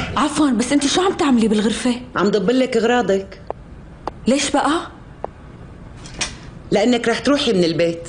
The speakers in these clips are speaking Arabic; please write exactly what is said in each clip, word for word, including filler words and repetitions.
عفوا بس انت شو عم تعملي بالغرفة؟ عم ضبلك اغراضك. ليش بقى؟ لانك رح تروحي من البيت.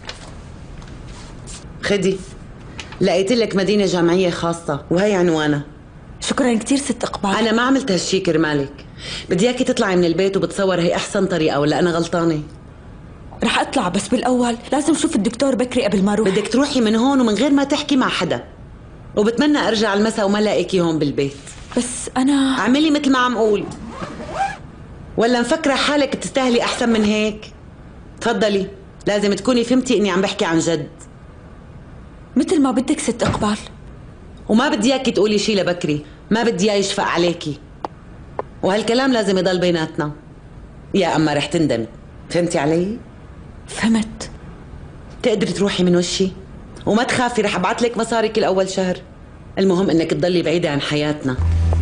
خدي، لقيت لك مدينة جامعية خاصة وهي عنوانها. شكرا كثير ست اقبال. انا ما عملت هالشي كرمالك، بدي اياكي تطلعي من البيت وبتصور هي احسن طريقة، ولا انا غلطانة؟ رح اطلع بس بالاول لازم اشوف الدكتور بكري قبل ما اروح. بدك تروحي من هون ومن غير ما تحكي مع حدا، وبتمنى ارجع المسا وما لاقيكي هون بالبيت. بس انا اعملي مثل ما عم قول، ولا مفكرة حالك بتستاهلي احسن من هيك؟ تفضلي، لازم تكوني فهمتي اني عم بحكي عن جد. مثل ما بدك ست اقبال. وما بدي اياكي تقولي شي لبكري، ما بدي اياه يشفق عليكي، وهالكلام لازم يضل بيناتنا، يا اما رح تندمي. فهمتي علي؟ فهمت. تقدري تروحي من وشي وما تخافي، رح ابعث لك مصاري كل اول شهر. المهم انك تضلي بعيدة عن حياتنا.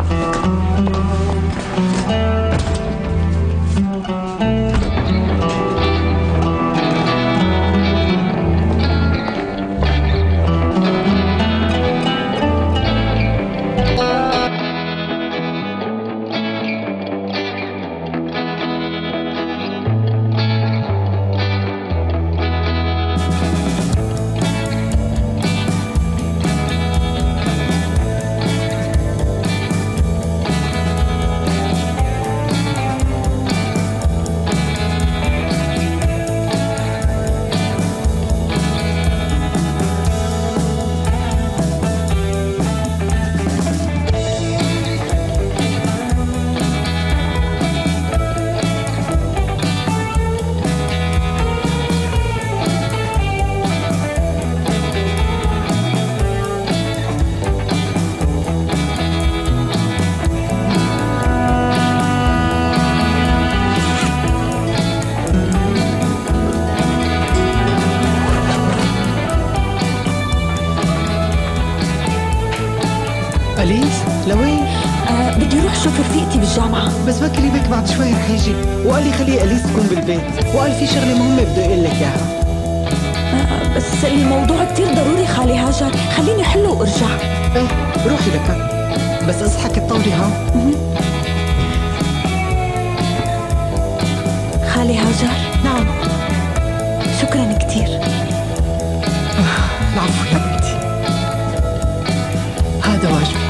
أليس لوين؟ أه بدي اروح شوف رفيقتي بالجامعة. بس بكري بك بعد شوي رح يجي، وقال لي خلي أليس تكون بالبيت، وقال في شغلة مهمة بده يقول لك إياها. أه بس الموضوع كثير ضروري خالي هاجر، خليني حله وارجع. ايه روحي لك، بس اصحك تطوري ها. خالي هاجر. نعم. شكرا كثير. آه العفو يا بنتي، هذا واجبي.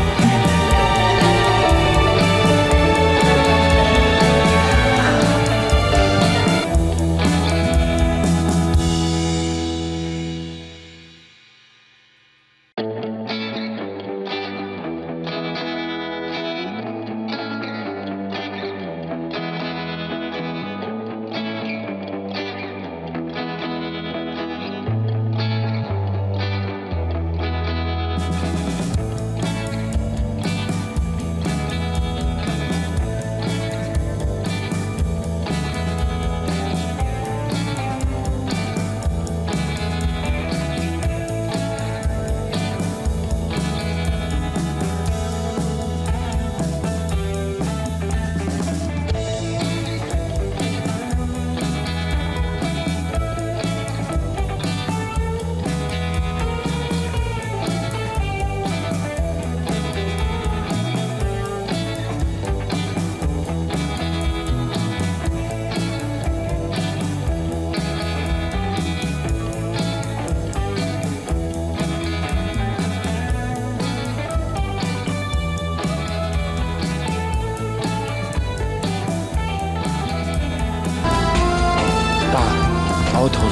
اقعد هون.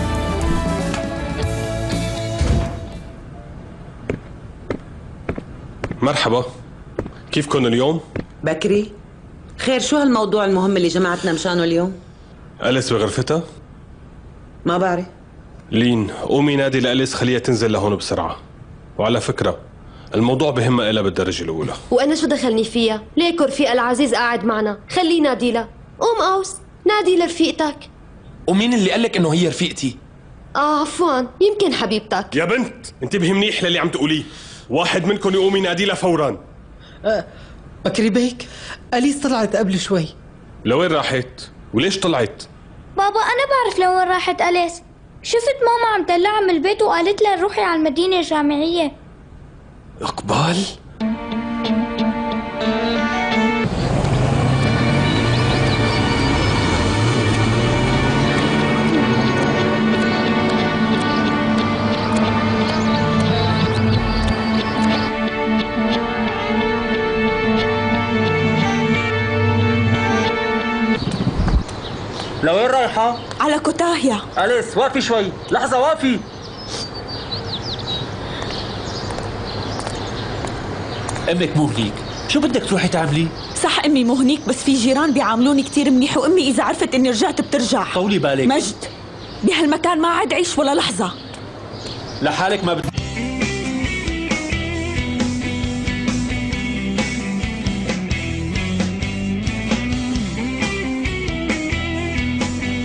مرحبا، كيفكن اليوم؟ بكري، خير شو هالموضوع المهم اللي جمعتنا مشانه اليوم؟ أليس بغرفتها؟ ما بعرف. لين قومي نادي لأليس خليها تنزل لهون بسرعة. وعلى فكرة الموضوع بهمها إلها بالدرجة الأولى. وأنا شو دخلني فيها؟ ليك رفيق العزيز قاعد معنا، خليه نادي لها. قوم أوس نادي لرفيقتك. ومين اللي قالك إنه هي رفيقتي؟ آه عفواً، يمكن حبيبتك. يا بنت انتبهي منيح للي عم تقوليه، واحد منكم يقوم ينادي لها فوراً. أه بكري بيك، أليس طلعت قبل شوي. لوين راحت؟ وليش طلعت؟ بابا أنا بعرف لوين راحت أليس. شفت ماما عم تطلعها من البيت وقالت لها روحي على المدينة الجامعية. إقبال؟ لوين رايحة؟ على كوتاهيا. أليس وقفي شوي، لحظة وقفي. أمك مو هنيك، شو بدك تروحي تعملي؟ صح أمي مو هنيك، بس في جيران بيعاملوني كتير منيح، وأمي إذا عرفت إني رجعت بترجع. طولي بالك. مجد، بهالمكان ما عاد عيش ولا لحظة. لحالك ما بدك